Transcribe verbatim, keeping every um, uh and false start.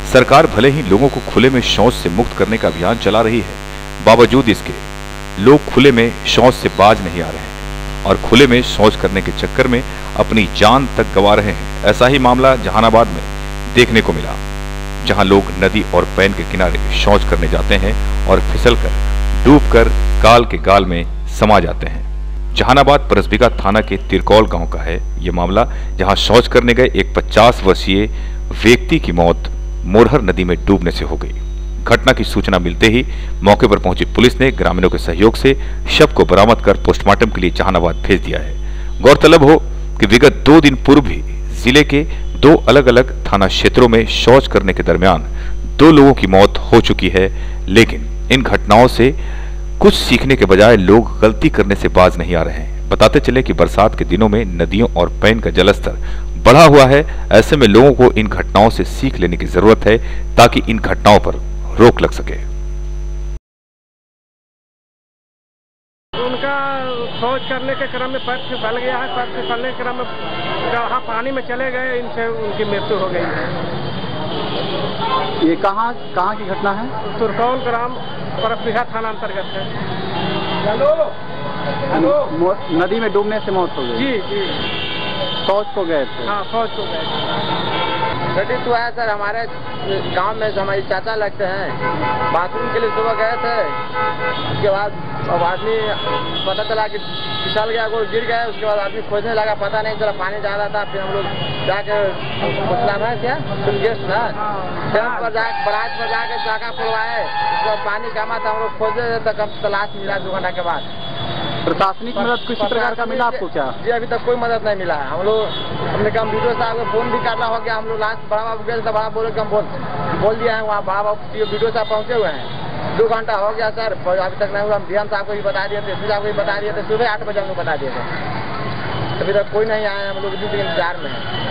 सरकार भले ही लोगों को खुले में शौच से मुक्त करने का अभियान चला रही है, बावजूद इसके लोग खुले में शौच से बाज नहीं आ रहे हैं और खुले में शौच करने के चक्कर में अपनी जान तक गंवा रहे हैं। ऐसा ही मामला जहानाबाद में देखने को मिला, जहां लोग नदी और पैन के किनारे शौच करने जाते हैं और फिसलकर डूबकर काल के गाल में समा जाते हैं। जहानाबाद परसबिगा थाना के तिरकौल गांव का है ये मामला, जहां शौच करने गए एक पचास वर्षीय व्यक्ति की मौत मोरहर नदी में डूबने से हो गई। घटना की सूचना मिलते ही मौके पर पहुंची पुलिस ने ग्रामीणों के सहयोग से शव को बरामद कर पोस्टमार्टम के लिए जहानाबाद भेज दिया है। गौरतलब हो कि विगत दो दिन पूर्व भी जिले के दो अलग अलग थाना क्षेत्रों में शौच करने के दरमियान दो लोगों की मौत हो चुकी है, लेकिन इन घटनाओं से कुछ सीखने के बजाय लोग गलती करने से बाज नहीं आ रहे हैं। बताते चले कि बरसात के दिनों में नदियों और पैन का जलस्तर बढ़ा हुआ है। ऐसे में लोगों को इन घटनाओं से सीख लेने की जरूरत है ताकि इन घटनाओं पर रोक लग सके। उनका शौच करने के क्रम में पैर फिसल गया है। पैर फिसलने के क्रम में गढ़ा पानी में चले गए, इनसे उनकी मृत्यु हो गई है। ये कहाँ कहाँ की घटना है? तुरकौल ग्राम परसबिगा थाना अंतर्गत है। हेलो हेलो नदी में डूबने से मौत हो गई? जी जी। शौच को गए थे? हाँ, शौच को गए थे। घटित हुआ है सर, हमारे गांव में हमारे चाचा लगते हैं, बाथरूम के लिए सुबह गए थे। उसके बाद अब आदमी पता चला कि फिसल गया, कोई गिर गया। उसके बाद आदमी खोजने लगा, पता नहीं चला, पानी ज़्यादा था। फिर हम लोग जाके नाम है क्या गेस्ट ना डैम पर जाके बराज पर जाके चाका खुलवाए। उसके बाद पानी कमा था, हम लोग खोजे तक तलाश मिला दो घंटा के बाद। प्रशासनिक मदद किसी प्रकार का मिला आपको क्या? जी अभी तक कोई मदद नहीं मिला है। हम लोग हमने कहा वीडियो साहब को फोन भी करना हो गया। हम लोग लास्ट बड़ा बाबू गए तो बड़ा बोले कि हम बोल बोल दिया है, वहाँ बड़ा बाबू वीडियो साहब पहुँचे हुए हैं। दो घंटा हो गया सर, अभी तक नहीं हुआ। हम डी एम साहब को भी बता दिए थे, एस पी साहब को भी बता दिए थे। सुबह आठ बजे हम लोग बता दिए थे, अभी तक कोई नहीं आया। हम लोग इंतजार में है।